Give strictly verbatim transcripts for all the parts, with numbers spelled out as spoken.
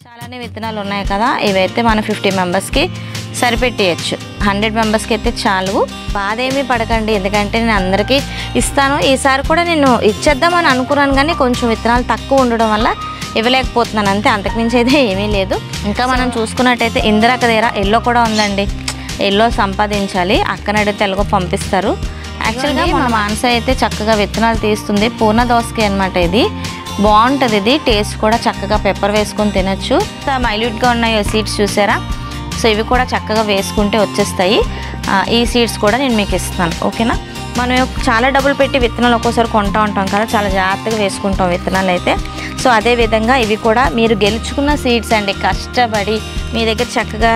చాలానే విత్తనాలు ఉన్నాయి కదా, ఇవైతే మన ఫిఫ్టీ మెంబర్స్కి సరిపెట్టేయచ్చు. హండ్రెడ్ మెంబర్స్కి అయితే చాలు. బాధ ఏమీ పడకండి, ఎందుకంటే నేను అందరికీ ఇస్తాను. ఈసారి కూడా నేను ఇచ్చేద్దామని అనుకున్నాను, కానీ కొంచెం విత్తనాలు తక్కువ ఉండడం వల్ల ఇవ్వలేకపోతున్నాను అంతే, అంతకుమించి అయితే ఏమీ లేదు. ఇంకా మనం చూసుకున్నట్టయితే ఇందిరాక దగ్గర ఎల్లో కూడా ఉందండి. ఎల్లో సంపాదించాలి, అక్కనడి తెలుగు పంపిస్తారు. యాక్చువల్గా మన మానస అయితే చక్కగా విత్తనాలు తీస్తుంది. పూర్ణ దోసకాయ అనమాట, ఇది బాగుంటుంది. ఇది టేస్ట్ కూడా చక్కగా పెప్పర్ వేసుకొని తినచ్చు. మైల్యూట్గా ఉన్నాయి సీడ్స్ చూసారా, సో ఇవి కూడా చక్కగా వేసుకుంటే వచ్చేస్తాయి. ఈ సీడ్స్ కూడా నేను మీకు ఇస్తాను, ఓకేనా. మనం చాలా డబ్బులు పెట్టి విత్తనాలు ఒక్కోసారి కొంటూ ఉంటాం కదా, చాలా జాగ్రత్తగా వేసుకుంటాం విత్తనాలు అయితే. సో అదేవిధంగా ఇవి కూడా మీరు గెలుచుకున్న సీడ్స్ అండి. కష్టపడి మీ దగ్గర చక్కగా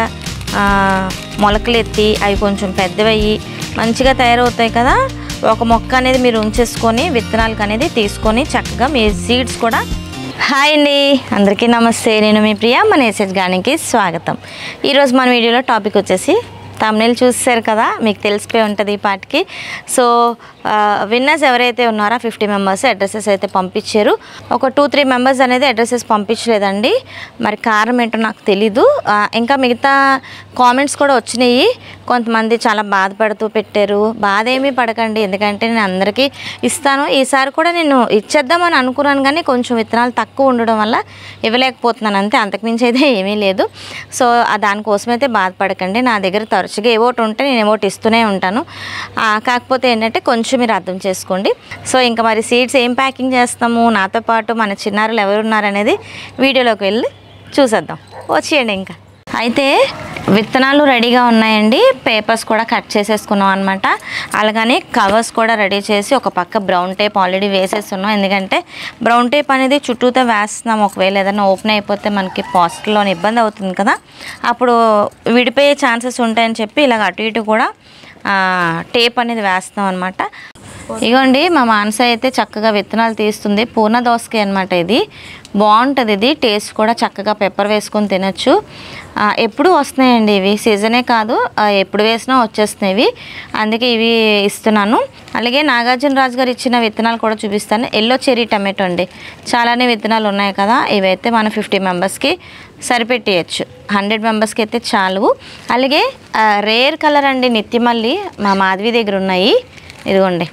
మొలకలు ఎత్తి అవి కొంచెం పెద్దవయ్యి మంచిగా తయారవుతాయి కదా, ఒక మొక్క అనేది మీరు ఉంచేసుకొని విత్తనాలకు అనేది తీసుకొని చక్కగా మీ సీడ్స్ కూడా. హాయ్ అండి, అందరికీ నమస్తే. నేను మీ ప్రియా, మన ఎస్ఎస్ గార్డెనింగ్కి స్వాగతం. ఈరోజు మన వీడియోలో టాపిక్ వచ్చేసి తమ్నెయిల్ చూసారు కదా, మీకు తెలిసిపోయి ఉంటుంది ఈ పాటికి. సో విన్నర్స్ ఎవరైతే ఉన్నారో ఫిఫ్టీ మెంబర్స్ అడ్రసెస్ అయితే పంపించారు. ఒక టూ త్రీ మెంబర్స్ అనేది అడ్రసెస్ పంపించలేదండి, మరి కారణం ఏంటో నాకు తెలీదు. ఇంకా మిగతా కామెంట్స్ కూడా వచ్చినాయి, కొంతమంది చాలా బాధపడుతూ పెట్టారు. బాధ ఏమీ పడకండి, ఎందుకంటే నేను అందరికీ ఇస్తాను. ఈసారి కూడా నేను ఇచ్చేద్దామని అనుకున్నాను, కానీ కొంచెం విత్తనాలు తక్కువ ఉండడం వల్ల ఇవ్వలేకపోతున్నాను అంతే, అంతకుమించి అయితే ఏమీ లేదు. సో దానికోసమైతే బాధపడకండి. నా దగ్గర తరచుగా ఏవోటి ఉంటే నేను ఏవోటి ఇస్తూనే ఉంటాను. కాకపోతే ఏంటంటే కొంచెం మీరు అర్థం చేసుకోండి. సో ఇంకా మరి సీడ్స్ ఏం ప్యాకింగ్ చేస్తాము, నాతో పాటు మన చిన్నారులు ఎవరున్నారనేది వీడియోలోకి వెళ్ళి చూసేద్దాం, వచ్చేయండి. ఇంకా అయితే విత్తనాలు రెడీగా ఉన్నాయండి, పేపర్స్ కూడా కట్ చేసేసుకున్నాం అనమాట. అలాగని కవర్స్ కూడా రెడీ చేసి ఒక పక్క బ్రౌన్ టేప్ ఆల్రెడీ వేసేస్తున్నాం. ఎందుకంటే బ్రౌన్ టేప్ అనేది చుట్టూతో వేస్తున్నాం, ఒకవేళ ఏదైనా ఓపెన్ అయిపోతే మనకి పాస్ట్లో ఇబ్బంది అవుతుంది కదా, అప్పుడు విడిపోయే ఛాన్సెస్ ఉంటాయని చెప్పి ఇలాగ అటు ఇటు కూడా టేప్ అనేది వేస్తాం అనమాట. ఇగోండి మా మానస అయితే చక్కగా విత్తనాలు తీస్తుంది. పూర్ణ దోసకాయ అనమాట, ఇది బాగుంటుంది. ఇది టేస్ట్ కూడా చక్కగా పెప్పర్ వేసుకొని తినచ్చు. ఎప్పుడు వస్తున్నాయండి ఇవి, సీజనే కాదు, ఎప్పుడు వేసినా వచ్చేస్తున్నాయి. అందుకే ఇవి ఇస్తున్నాను. అలాగే నాగార్జున రాజు గారు ఇచ్చిన విత్తనాలు కూడా చూపిస్తాను. ఎల్లో చెర్రీ టమాటో అండి, చాలానే విత్తనాలు ఉన్నాయి కదా, ఇవైతే మన ఫిఫ్టీ మెంబర్స్కి సరిపెట్టేయచ్చు. హండ్రెడ్ మెంబర్స్కి అయితే చాలు. అలాగే రేర్ కలర్ అండి నిత్యమల్లి మా మాధవి దగ్గర ఉన్నాయి. ఇదిగోండి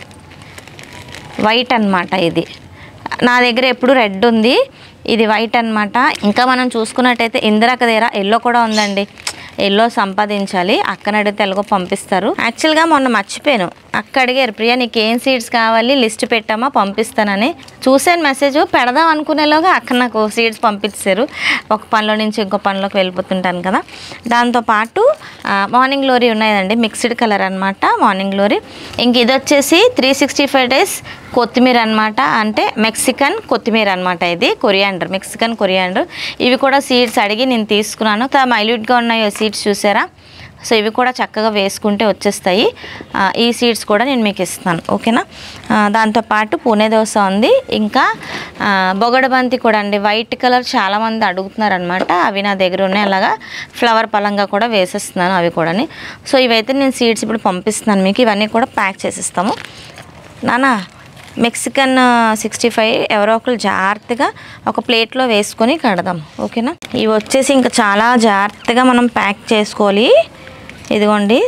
వైట్ అన్నమాట, ఇది నా దగ్గర ఎప్పుడు రెడ్ ఉంది, ఇది వైట్ అన్నమాట. ఇంకా మనం చూసుకున్నట్టయితే ఇందిరాక దగ్గర ఎల్లో కూడా ఉందండి. ఎల్లో సంపాదించాలి, అక్కనడి తెలుగు పంపిస్తారు. యాక్చువల్గా మొన్న మర్చిపోయాను, అక్క అడిగారు ప్రియా నీకు ఏం సీడ్స్ కావాలి లిస్ట్ పెట్టామా పంపిస్తానని. చూసాను మెసేజ్, పెడదాం అనుకునేలోగా అక్క నాకు సీడ్స్ పంపించారు. ఒక పనిలో నుంచి ఇంకో పనిలోకి వెళ్ళిపోతుంటాను కదా. దాంతోపాటు మార్నింగ్ గ్లోరీ ఉన్నాయండి, మిక్స్డ్ కలర్ అనమాట మార్నింగ్ గ్లోరీ. ఇంక ఇది వచ్చేసి త్రీ సిక్స్టీ ఫైవ్ డేస్ కొత్తిమీర అనమాట, అంటే మెక్సికన్ కొత్తిమీర అనమాట. ఇది కొరియాండర్, మెక్సికన్ కొరియాండర్. ఇవి కూడా సీడ్స్ అడిగి నేను తీసుకున్నాను. మైల్యూట్గా ఉన్నాయి సీడ్స్ చూసారా, సో ఇవి కూడా చక్కగా వేసుకుంటే వచ్చేస్తాయి. ఈ సీడ్స్ కూడా నేను మీకు ఇస్తాను, ఓకేనా. దాంతోపాటు పూణే దోస ఉంది, ఇంకా బొగడబంతి కూడా అండి, వైట్ కలర్ చాలామంది అడుగుతున్నారు అనమాట. అవి నా దగ్గర ఉన్నాయి. అలాగా ఫ్లవర్ పలంగా కూడా వేసేస్తున్నాను అవి కూడా. సో ఇవైతే నేను సీడ్స్ ఇప్పుడు పంపిస్తున్నాను మీకు. ఇవన్నీ కూడా ప్యాక్ చేసిస్తాము. నానా మెక్సికన్ సిక్స్టీ ఫైవ్ ఎవరో ఒకరు జాగ్రత్తగా ఒక ప్లేట్లో వేసుకొని కడదాం, ఓకేనా. ఇవి వచ్చేసి ఇంకా చాలా జాగ్రత్తగా మనం ప్యాక్ చేసుకోవాలి. ఇదిగోండి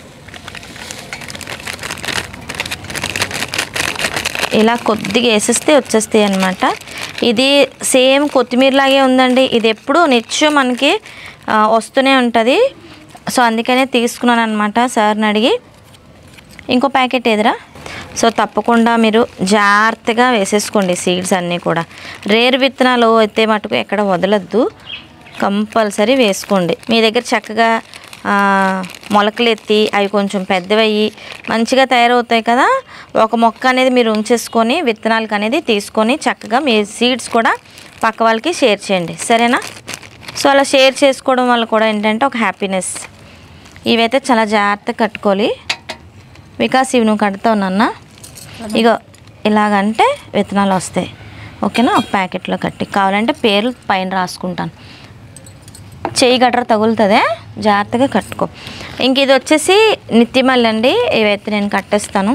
ఇలా కొద్దిగా వేసేస్తే వచ్చేస్తాయి అన్నమాట. ఇది సేమ్ కొత్తిమీర లాగే ఉందండి, ఇది ఎప్పుడు నిత్యం మనకి వస్తూనే ఉంటుంది. సో అందుకనే తీసుకున్నాను అనమాట సార్ని అడిగి. ఇంకో ప్యాకెట్ ఎదురా, సో తప్పకుండా మీరు జాగ్రత్తగా వేసేసుకోండి సీడ్స్ అన్నీ కూడా. రేర్ విత్తనాలు అయితే మటుకు ఎక్కడ వదలద్దు, కంపల్సరీ వేసుకోండి. మీ దగ్గర చక్కగా మొలకలు ఎత్తి అవి కొంచెం పెద్దవయ్యి మంచిగా తయారవుతాయి కదా, ఒక మొక్క అనేది మీరు ఉంచేసుకొని విత్తనాలకు అనేది తీసుకొని చక్కగా మీ సీడ్స్ కూడా పక్క వాళ్ళకి షేర్ చేయండి, సరేనా. సో అలా షేర్ చేసుకోవడం వల్ల కూడా ఏంటంటే ఒక హ్యాపీనెస్. ఇవైతే చాలా జాగ్రత్తగా కట్టుకోవాలి. వికాస్ ఇవి నువ్వు కడతావు నాన్న, ఇగో ఇలాగంటే విత్తనాలు వస్తాయి, ఓకేనా. ఒక ప్యాకెట్లో కట్టి కావాలంటే పేర్లు పైన రాసుకుంటాను, చెయ్యి గట్ర తగులుతుందే, జాగ్రత్తగా కట్టుకో. ఇంక ఇది వచ్చేసి నిత్యమల్లి అండి, ఇవైతే నేను కట్టేస్తాను.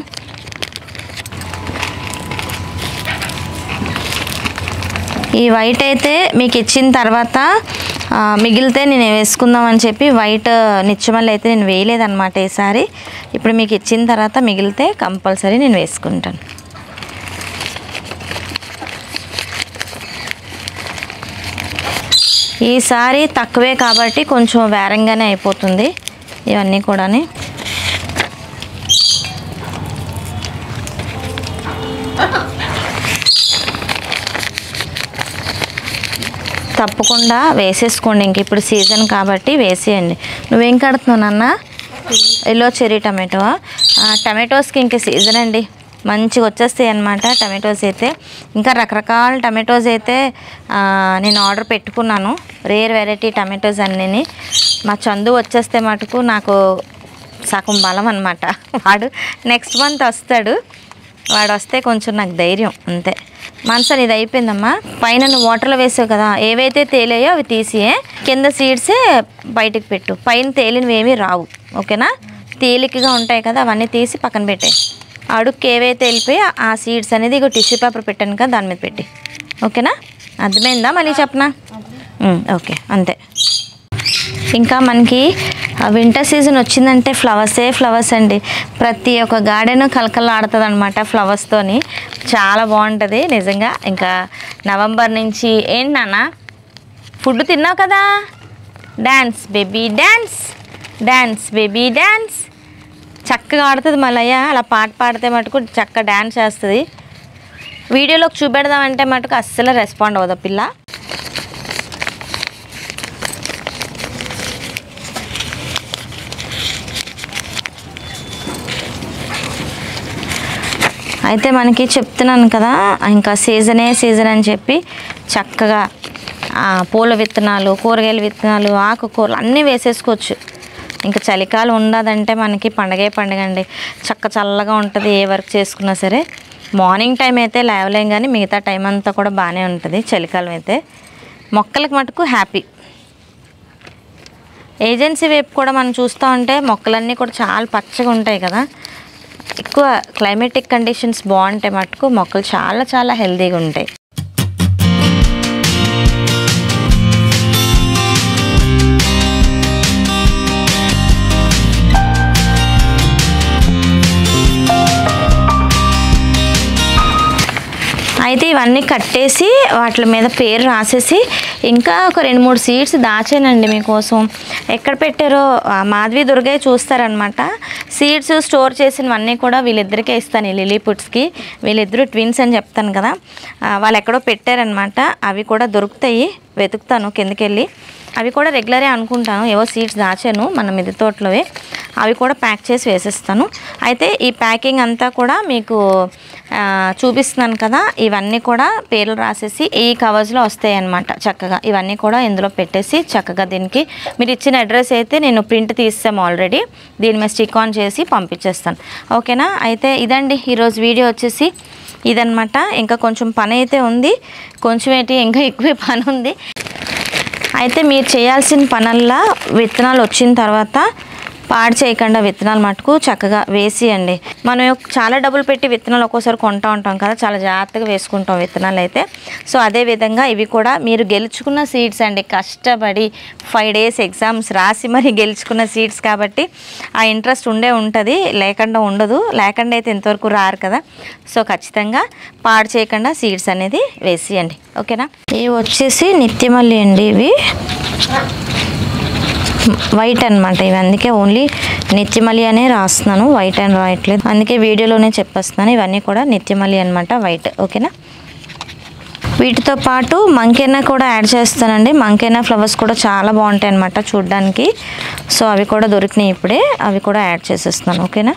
ఈ వైట్ అయితే మీకు ఇచ్చిన తర్వాత మిగిలితే నేను వేసుకుందామని చెప్పి వైట్ నిచ్చమల్లి అయితే నేను వేయలేదన్నమాట ఈసారి. ఇప్పుడు మీకు ఇచ్చిన తర్వాత మిగిలితే కంపల్సరీ నేను వేసుకుంటాను. ఈసారి తక్కువే కాబట్టి కొంచెం వేరంగానే అయిపోతుంది ఇవన్నీ కూడా. తప్పకుండా వేసేసుకోండి, ఇంక ఇప్పుడు సీజన్ కాబట్టి వేసేయండి. నువ్వేం కడుతున్నావు నాన్న? Yellow cherry tomato. టమాటోస్కి ఇంక సీజన్ అండి, మంచిగా వచ్చేస్తాయి అన్నమాట టమాటోస్ అయితే. ఇంకా రకరకాల టమాటోస్ అయితే నేను ఆర్డర్ పెట్టుకున్నాను, రేర్ వెరైటీ టమాటోస్ అన్నీ. మా చందు వచ్చేస్తే మటుకు నాకు సగం బలం అన్నమాట. వాడు నెక్స్ట్ మంత్ వస్తాడు, వాడు వస్తే కొంచెం నాకు ధైర్యం అంతే. మనసలు ఇది అయిపోయిందమ్మా. పైన నువ్వు వాటర్లో వేసావు కదా, ఏవైతే తేలాయో అవి తీసి కింద సీడ్సే బయటకు పెట్టు. పైన తేలినవి ఏమీ రావు, ఓకేనా? తేలికగా ఉంటాయి కదా, అవన్నీ తీసి పక్కన పెట్టాయి. అడుక్కి ఏవైతే వెళ్ళిపోయి ఆ సీడ్స్ అనేది ఇక టిష్యూ పేపర్ పెట్టాను కదా దాని మీద పెట్టి, ఓకేనా? అర్థమైందా? మళ్ళీ చెప్పనా? ఓకే, అంతే. ఇంకా మనకి వింటర్ సీజన్ వచ్చిందంటే ఫ్లవర్సే ఫ్లవర్స్ అండి. ప్రతి ఒక్క గార్డెన్ కలకలాడుతుంది అనమాట ఫ్లవర్స్తోని, చాలా బాగుంటుంది నిజంగా. ఇంకా నవంబర్ నుంచి ఏంటి నాన్న ఫుడ్ తిన్నావు కదా, dance baby dance, dance baby dance చక్కగా ఆడుతుంది. మళ్ళయ్య అలా పాట పాడితే మటుకు చక్కగా డ్యాన్స్ చేస్తుంది. వీడియోలోకి చూపెడదామంటే మటుకు అస్సలు రెస్పాండ్ అవ్వదు పిల్ల. అయితే మనకి చెప్తున్నాను కదా, ఇంకా సీజనే సీజన్ అని చెప్పి చక్కగా పూల విత్తనాలు, కూరగాయల విత్తనాలు, ఆకుకూరలు అన్నీ వేసేసుకోవచ్చు. ఇంకా చలికాలం ఉండదంటే మనకి పండగే పండుగ అండి. చక్క చల్లగా ఉంటుంది ఏ వర్క్ చేసుకున్నా సరే. మార్నింగ్ టైం అయితే లేవలేం, కానీ మిగతా టైం అంతా కూడా బాగానే ఉంటుంది చలికాలం అయితే. మొక్కలకు మటుకు హ్యాపీ. ఏజెన్సీ వైపు కూడా మనం చూస్తూ ఉంటే మొక్కలన్నీ కూడా చాలా పచ్చగా ఉంటాయి కదా. ఎక్కువ క్లైమేటిక్ కండిషన్స్ బాగుంటాయి మటుకు మొక్కలు చాలా చాలా హెల్తీగా ఉంటాయి. అయితే ఇవన్నీ కట్టేసి వాటి మీద పేరు రాసేసి ఇంకా ఒక రెండు మూడు సీడ్స్ దాచానండి మీకోసం. ఎక్కడ పెట్టారో మాధవి దుర్గయ్య చూస్తారనమాట. సీడ్స్ స్టోర్ చేసినవన్నీ కూడా వీళ్ళిద్దరికే ఇస్తాను, లిలీపుట్స్కి. వీళ్ళిద్దరూ ట్విన్స్ అని చెప్తాను కదా, వాళ్ళు ఎక్కడో పెట్టారనమాట. అవి కూడా దొరుకుతాయి, వెతుకుతాను కిందకెళ్ళి. అవి కూడా రెగ్యులరే అనుకుంటాను, ఏవో సీడ్స్ దాచాను మన మిద్దె తోటలోవే, అవి కూడా ప్యాక్ చేసి వేసేస్తాను. అయితే ఈ ప్యాకింగ్ అంతా కూడా మీకు చూపిస్తున్నాను కదా, ఇవన్నీ కూడా పేర్లు రాసేసి ఈ కవర్స్లో వస్తాయి అన్నమాట. చక్కగా ఇవన్నీ కూడా ఇందులో పెట్టేసి చక్కగా దీనికి మీరు ఇచ్చిన అడ్రస్ అయితే నేను ప్రింట్ తీస్తాము ఆల్రెడీ, దీని మీద స్టిక్ ఆన్ చేసి పంపించేస్తాను, ఓకేనా? అయితే ఇదండి ఈరోజు వీడియో వచ్చేసి ఇదనమాట. ఇంకా కొంచెం పని అయితే ఉంది, కొంచెం ఏంటి ఇంకా ఎక్కువ పని ఉంది. అయితే మీరు చేయాల్సిన పనల్లా విత్తనాలు వచ్చిన తర్వాత పాడు చేయకుండా విత్తనాలు మటుకు చక్కగా వేసియండి. మనం చాలా డబ్బులు పెట్టి విత్తనాలు ఒక్కోసారి కొంటూ ఉంటాం కదా, చాలా జాగ్రత్తగా వేసుకుంటాం విత్తనాలు అయితే. సో అదేవిధంగా ఇవి కూడా మీరు గెలుచుకున్న సీడ్స్ అండి, కష్టపడి ఫైవ్ డేస్ ఎగ్జామ్స్ రాసి మరి గెలుచుకున్న సీడ్స్ కాబట్టి ఆ ఇంట్రెస్ట్ ఉండే ఉంటుంది, లేకుండా ఉండదు. లేకుండా అయితే ఇంతవరకు రారు కదా. సో ఖచ్చితంగా పాడు చేయకుండా సీడ్స్ అనేది వేసియండి, ఓకేనా? ఇవి వచ్చేసి నిత్యమల్లి అండి, ఇవి వైట్ అనమాట. ఇవి అందుకే ఓన్లీ నిత్యమల్లి అనే రాస్తున్నాను, వైట్ అని రాయట్లేదు, అందుకే వీడియోలోనే చెప్పేస్తున్నాను. ఇవన్నీ కూడా నిత్యమల్లి అనమాట, వైట్, ఓకేనా? వీటితో పాటు మంకెనా కూడా యాడ్ చేస్తానండి. మంకెనా ఫ్లవర్స్ కూడా చాలా బాగుంటాయి అనమాట చూడడానికి. సో అవి కూడా దొరికినాయి ఇప్పుడే, అవి కూడా యాడ్ చేసేస్తున్నాను, ఓకేనా?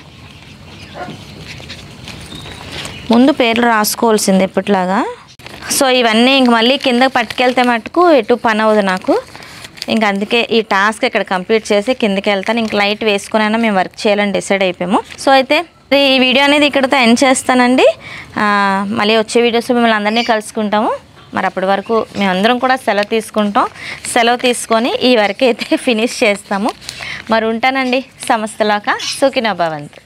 ముందు పేర్లు రాసుకోవాల్సింది ఎప్పటిలాగా. సో ఇవన్నీ ఇంక మళ్ళీ కిందకి పట్టుకెళ్తే మటుకు ఎటు పని అవ్వదు నాకు. ఇంక అందుకే ఈ టాస్క్ ఇక్కడ కంప్లీట్ చేసి కిందకి వెళ్తాను. ఇంక లైట్ వేసుకునైనా మేము వర్క్ చేయాలని డిసైడ్ అయిపోయాము. సో అయితే ఈ వీడియో అనేది ఇక్కడితో ఎండ్ చేస్తానండి. మళ్ళీ వచ్చే వీడియోస్లో మిమ్మల్ని అందరినీ కలుసుకుంటాము. మరి అప్పటి వరకు మేమందరం కూడా సెలవు తీసుకుంటాం. సెలవు తీసుకొని ఈ వర్క్ అయితే ఫినిష్ చేస్తాము. మరి ఉంటానండి. సమస్తలోక సుఖినో భవంతు.